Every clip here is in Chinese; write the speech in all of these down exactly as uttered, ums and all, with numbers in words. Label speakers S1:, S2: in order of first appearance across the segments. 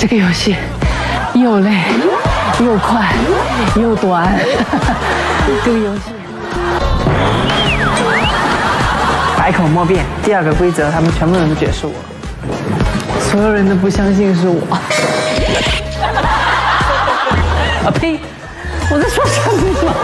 S1: 这个游戏又累又快又短，这个游戏百口莫辩。第二个规则，他们全部人都觉得是我，所有人都不相信是我。啊呸！我在说什么？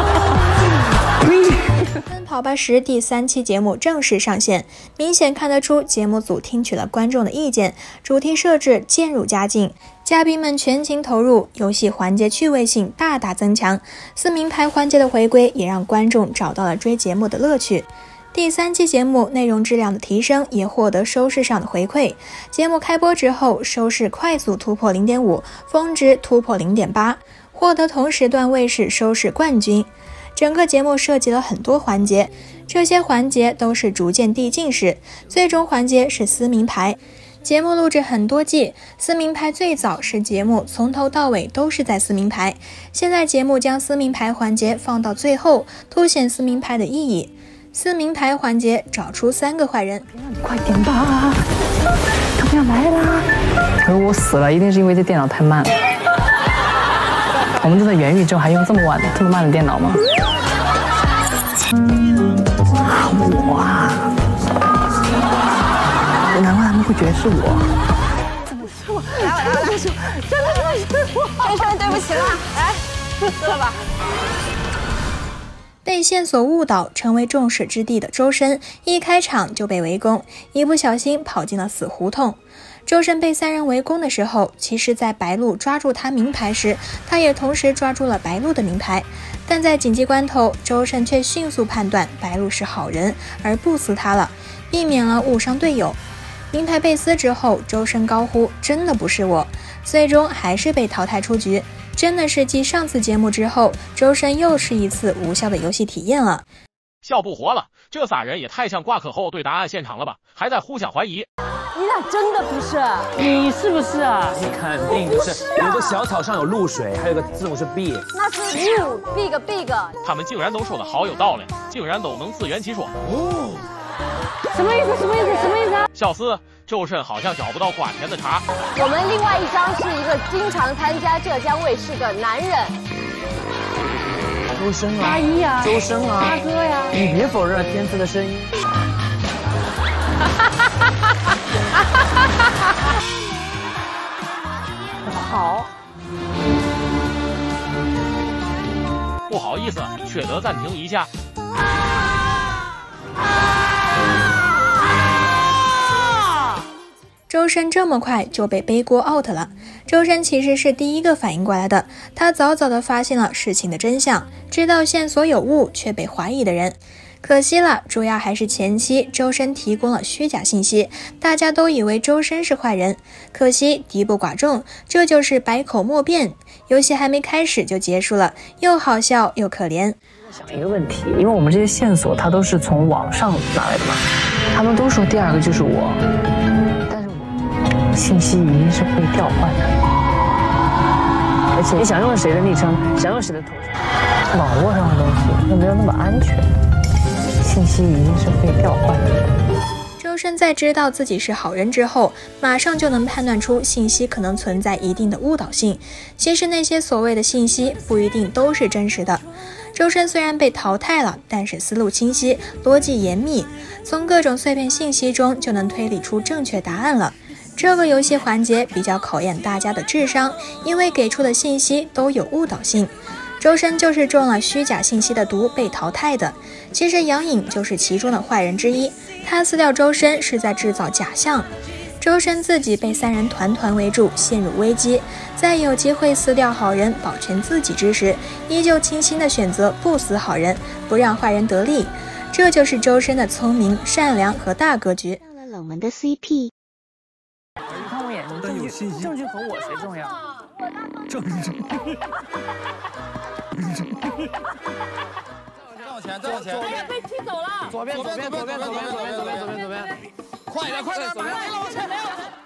S2: 奔跑吧十第三期节目正式上线，明显看得出节目组听取了观众的意见，主题设置渐入佳境，嘉宾们全情投入，游戏环节趣味性大大增强。撕名牌环节的回归也让观众找到了追节目的乐趣。第三期节目内容质量的提升也获得收视上的回馈，节目开播之后收视快速突破 零点五， 峰值突破 零点八， 获得同时段卫视收视冠军。整个节目涉及了很多环节，这些环节都是逐渐递进式，最终环节是撕名牌。节目录制很多季，撕名牌最早是节目从头到尾都是在撕名牌，现在节目将撕名牌环节放到最后，凸显撕名牌的意义。撕名牌环节，找出三个坏人。
S1: 快点吧，他们要来啦！如果我死了，一定是因为这电脑太慢了。我们都在元宇宙，还用这么晚、这么慢的电脑吗？哇！难怪他们会觉得是我。真的是我，来我来我来，真的是我。
S3: 真真对不起了，来，撕了吧。
S2: 被线索误导成为众矢之的的周深，一开场就被围攻，一不小心跑进了死胡同。周深被三人围攻的时候，其实在白鹿抓住他名牌时，他也同时抓住了白鹿的名牌，但在紧急关头，周深却迅速判断白鹿是好人，而不撕他了，避免了误伤队友。名牌被撕之后，周深高呼真的不是我，最终还是被淘汰出局。真的是继上次节目之后，周深又是一次无效的游戏体验了。
S4: 笑不活了，这仨人也太像挂科后对答案现场了吧，还在互相怀疑。
S3: 你俩真的不是？
S1: 你是不是啊？
S5: 你肯定是。有个小草上有露水，还有个字母是 B，
S3: 那是 you big big。
S4: 他们竟然都说的好有道理，竟然都能自圆其说。
S1: 哦，什么意思？什么意思？什么意思啊？
S4: 小司，周深好像找不到瓜甜的茶。
S3: 我们另外一张是一个经常参加浙江卫视的男人。
S5: 周深啊，
S1: 阿姨啊，
S5: 周深啊，
S1: 大哥呀，
S5: 你别否认天赐的声音。
S1: 好，
S4: 不好意思，缺德暂停一下。
S2: 周深这么快就被背锅 out 了。周深其实是第一个反应过来的，他早早的发现了事情的真相，知道线索有误却被怀疑的人。可惜了，主要还是前期周深提供了虚假信息，大家都以为周深是坏人。可惜敌不寡众，这就是百口莫辩。游戏还没开始就结束了，又好笑又可怜。
S1: 想一个问题，因为我们这些线索它都是从网上拿来的嘛，他们都说第二个就是我，但是我信息一定是会调换的，而且你想用谁的昵称，想用谁的头像，网络上的东西又没有那么安全，信息一定是会调换的。
S2: 周深在知道自己是好人之后，马上就能判断出信息可能存在一定的误导性。其实那些所谓的信息不一定都是真实的。周深虽然被淘汰了，但是思路清晰，逻辑严密，从各种碎片信息中就能推理出正确答案了。这个游戏环节比较考验大家的智商，因为给出的信息都有误导性。周深就是中了虚假信息的毒被淘汰的。其实杨颖就是其中的坏人之一，他撕掉周深是在制造假象。周深自己被三人团团围住，陷入危机，在有机会撕掉好人保全自己之时，依旧清新的选择不撕好人，不让坏人得利。这就是周深的聪明、善良和大格局。
S6: 上了冷门的 C P。
S1: 你看我眼中证据，证据和我谁重要？
S5: 证据。
S7: 再往前，再往前。
S3: 哎呀，被踢走了！
S7: 左边，左边，左边，左边，左边，左边，左边，左边，左边。快点，快点，来了，往前！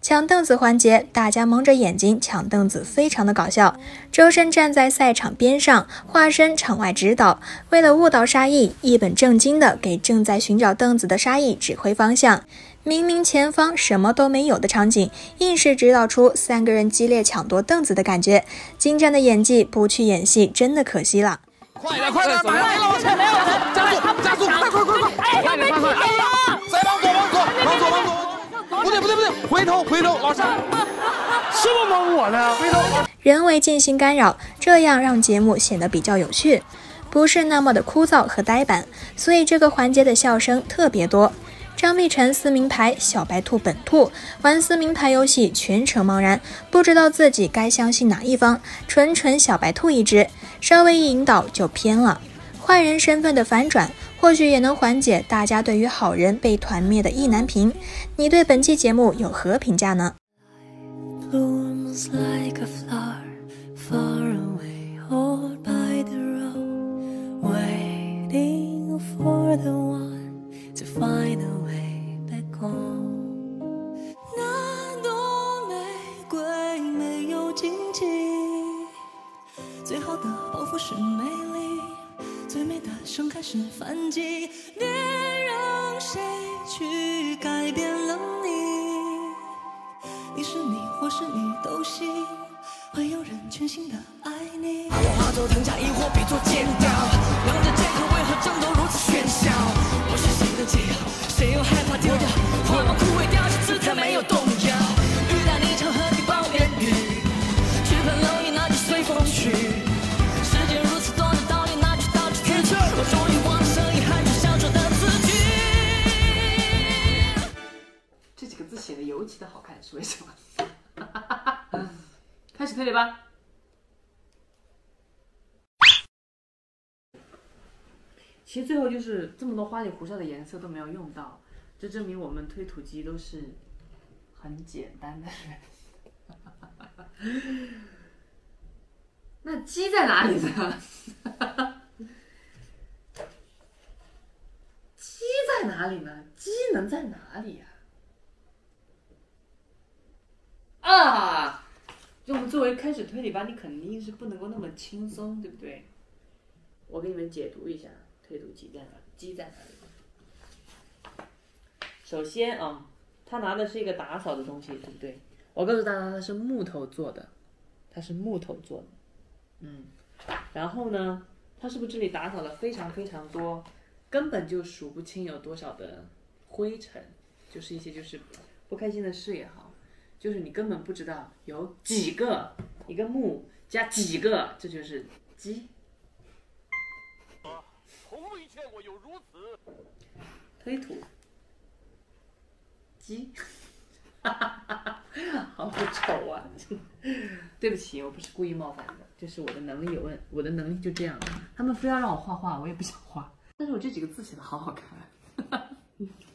S2: 抢凳子环节，大家蒙着眼睛抢凳子，非常的搞笑。周深站在赛场边上，化身场外指导，为了误导沙溢，一本正经的给正在寻找凳子的沙溢指挥方向。明明前方什么都没有的场景，硬是指导出三个人激烈抢夺凳子的感觉。精湛的演技不去演戏，真的可惜了。
S5: 快点，快点，马上没了，没有人，加速，加速，快快快快！
S3: 哎，要被踢了！
S5: 再往左，往左，往左，往左。不对，不对，不对，回头，回头，老沙，是不蒙我呢？回头。
S2: 人为进行干扰，这样让节目显得比较有趣，不是那么的枯燥和呆板，所以这个环节的笑声特别多。张碧晨撕名牌，小白兔本兔玩撕名牌游戏，全程茫然，不知道自己该相信哪一方，纯纯小白兔一只，稍微一引导就偏了。坏人身份的反转，或许也能缓解大家对于好人被团灭的意难平。你对本期节目有何评价呢？
S6: Blooms like a flower far away, all by the road, waiting for the one to find a way back home. 那朵玫瑰没有荆棘，最好的报复是美丽，最美的盛开是反击。别让谁去改变了你，你是你或是你都行，会有人全心的爱你。把我化作藤甲，亦或比作剑雕，两者剑客为何争斗如此喧嚣？我是谁的记号？谁又害怕丢掉？火芒枯萎掉下，姿态没有动摇。雨打你场，和你抱怨雨，去喷蝼蚁，那就随风去。世界如此多的道理，那就到处去。我终于忘了声音喊出想说的字句。
S1: 这几个字写的尤其的好看，是为什么？开始推理吧。其实最后就是这么多花里胡哨的颜色都没有用到，这证明我们推土机都是很简单的人。那鸡在哪里呢？鸡在哪里呢？鸡能在哪里呀、啊？啊！就我们作为开始推理吧，你肯定是不能够那么轻松，对不对？我给你们解读一下推土机在哪里，鸡在哪里。首先啊，他拿的是一个打扫的东西，对不对？我告诉大家，它是木头做的，它是木头做的，嗯。然后呢，它是不是这里打扫了非常非常多，根本就数不清有多少的灰尘，就是一些就是不开心的事也好。就是你根本不知道有几个，一个木加几个，这就是鸡。
S4: 从未见过有如此。
S1: 推土，鸡，好丑啊！对不起，我不是故意冒犯的，就是我的能力有问，我的能力就这样。他们非要让我画画，我也不想画，但是我这几个字写的好好看。